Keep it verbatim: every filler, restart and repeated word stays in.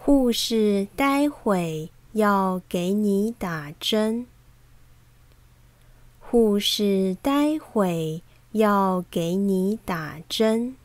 护士待会要给你打针。护士待会要给你打针。